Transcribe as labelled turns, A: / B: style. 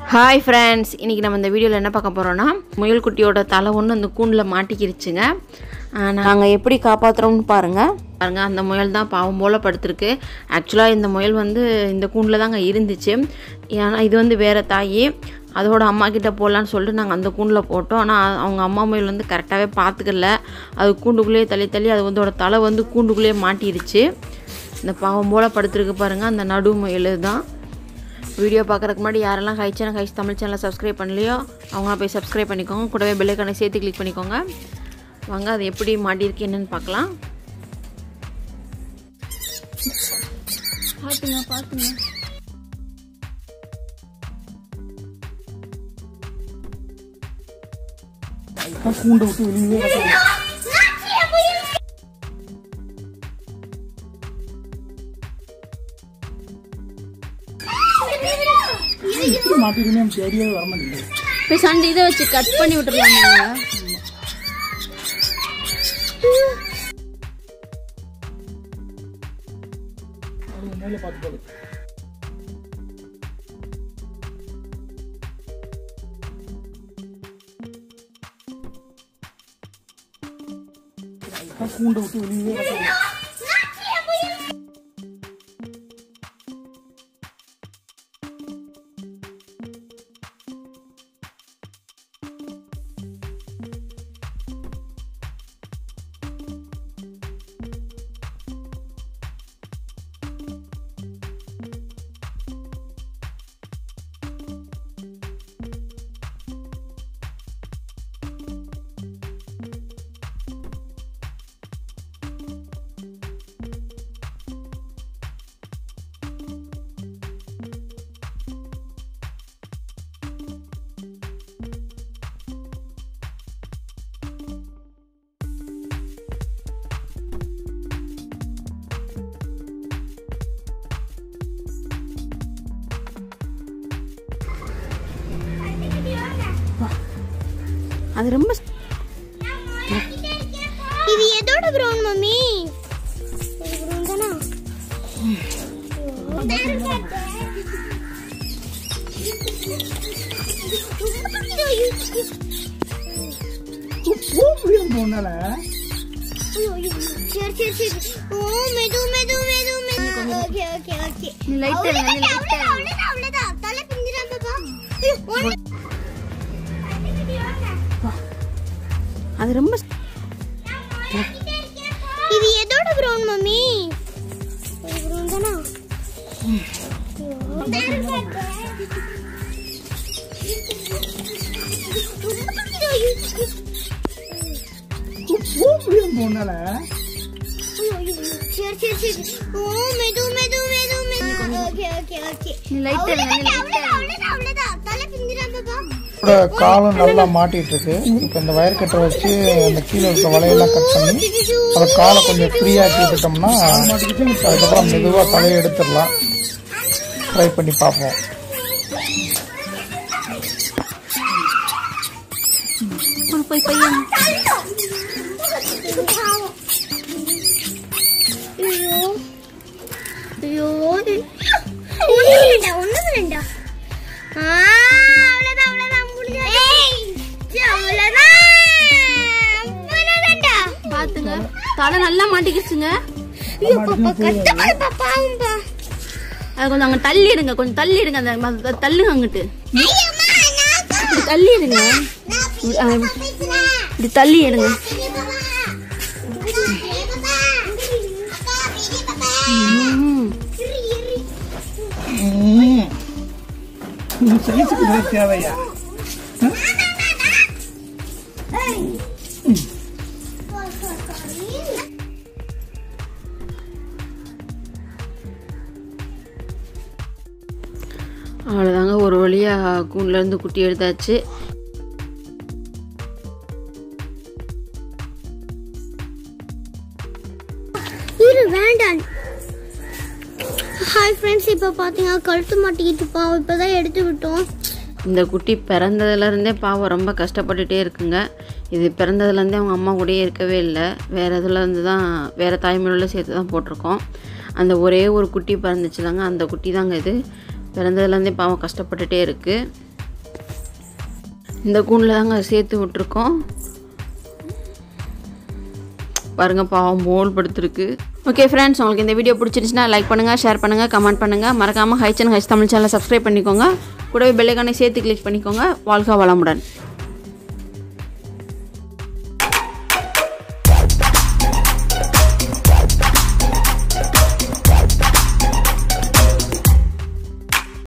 A: Hi friends, இன்னைக்கு நம்ம இந்த வீடியோல என்ன பார்க்க போறோம்னா முயல் குட்டியோட தலை ஒன்னு அந்த கூண்டுல மாட்டிக்கிருச்சுங்க. நாங்க எப்படி காப்பாத்துறோம்னு பாருங்க. அந்த முயல் தான் பாவம் போல படுத்துருக்கு. एक्चुअली இந்த முயல் வந்து இந்த கூண்டுல தாங்க இருந்துச்சு. ஏனா இது வந்து வேற தாயி அதோட அம்மா கிட்ட போலான்னு சொல்லிட்டு நாங்க அந்த கூண்டுல போட்டோம். ஆனா அவங்க அம்மா முயல் வந்து கரெக்ட்டாவே பாத்துக்கல. அது கூண்டுக்குள்ளே தள்ளி அது வந்து தலை வந்து கூண்டுக்குள்ளே மாட்டிருச்சு. இந்த பாவம் போல படுத்துருக்கு பாருங்க அந்த நடு முயல் தான். வீடியோ பார்க்கறதுக்கு முன்னாடி யாரெல்லாம் H&H தமிழ் சேனலை சப்ஸ்கிரைப் பண்ணலையோ அவங்க போய் சப்ஸ்கிரைப் பண்ணிக்கோங்க. கூடவே பெல் ஐகானை சேர்த்து கிளிக் பண்ணிக்கோங்க. வாங்க அது எப்படி மாட்டி இருக்கு என்னன்னு பார்க்கலாம். பாத்துங்க
B: கூண்டு விட்டு வெளியே மாட்டிக்கினே சரியாவே வர மாட்டேங்குது.
A: இப்போ சண்டை இதை வச்சு கட் பண்ணி விட்டுறலாங்க.
B: மேலே பார்த்து கூண்டு விட்டு வெளியே
A: அது ரொம்ப
C: இது எதோட பிரவுன் மம்மி? பிரவுன் தானா? சரி ஓ மெது ஓகே
A: நீ லைட்
C: அவ்வளவுதான் தலை பிஞ்சிரா பாப்பா.
A: அது ரொம்ப
C: இது எதோட பிரவுன் மம்மி? பிரவுன் தானா? சரி ஓ மெது ஓகே
A: நீ லைட்
C: அவ்வளவுதான் தலை பிஞ்சிரா பாப்பா.
B: காலம் நல்லா மாட்டிட்டு இருக்கு. இப்ப இந்த வயர் கட்டரை வச்சு அந்த கீழே இருக்க வலையெல்லாம் கட் பண்ணி அதை காலை கொஞ்சம் ஃப்ரீயா ஆக்கிட்டோம்னா அதுக்கப்புறம் மெதுவா தலையை எடுத்துடலாம். ட்ரை பண்ணி பார்ப்போம்.
A: போய் பையன்
C: ஐயோ ஒண்ணு ரெண்டா
A: பாத்துங்க தலை நல்லா மாட்டிக்கிச்சுங்க. அது கொஞ்சம் அங்க தள்ளிடுங்க, கொஞ்சம் தள்ளிடுங்க, அந்த தள்ளுங்க அங்கிட்டு இப்படி தள்ளிடுங்க, இப்படி தள்ளி எடுங்க.
B: தேவையா
A: அவ்வளோதாங்க, ஒரு வழியா கூண்டுல இருந்து குட்டி எடுத்தாச்சு.
C: வேண்டாம். ஹாய் ஃப்ரெண்ட்ஸ், இப்போ பார்த்தீங்கன்னா கழுத்து மாட்டிக்கிட்டு பாவம் இப்போதான் எடுத்து விட்டோம்.
A: இந்த குட்டி பிறந்ததுலேருந்தே பாவம் ரொம்ப கஷ்டப்பட்டுட்டே இருக்குங்க. இது பிறந்ததுலேருந்தே அவங்க அம்மா கூடயே இருக்கவே இல்லை. வேறு இதுலேருந்து தான் வேறு தாய்மொழியில் சேர்த்து தான் போட்டிருக்கோம். அந்த ஒரே ஒரு குட்டி பிறந்துச்சு தாங்க, அந்த குட்டி தாங்க இது. பிறந்ததுலேருந்தே பாவம் கஷ்டப்பட்டுட்டே இருக்குது. இந்த கூண்டில் தாங்க சேர்த்து விட்டுருக்கோம். பாருங்கள் பாவம் போல் படுத்துருக்கு. ஓகே ஃப்ரெண்ட்ஸ், உங்களுக்கு இந்த வீடியோ பிடிச்சிருந்துச்சுன்னா லைக் பண்ணுங்கள், ஷேர் பண்ணுங்கள், கமெண்ட் பண்ணுங்கள். மறக்காமல் H&H தமிழ் சேனலை சப்ஸ்கிரைப் பண்ணிக்கோங்க. கூடவே பெல் ஐகானை சேர்த்து கிளிக் பண்ணிக்கோங்க. வாழ்க வளமுடன்.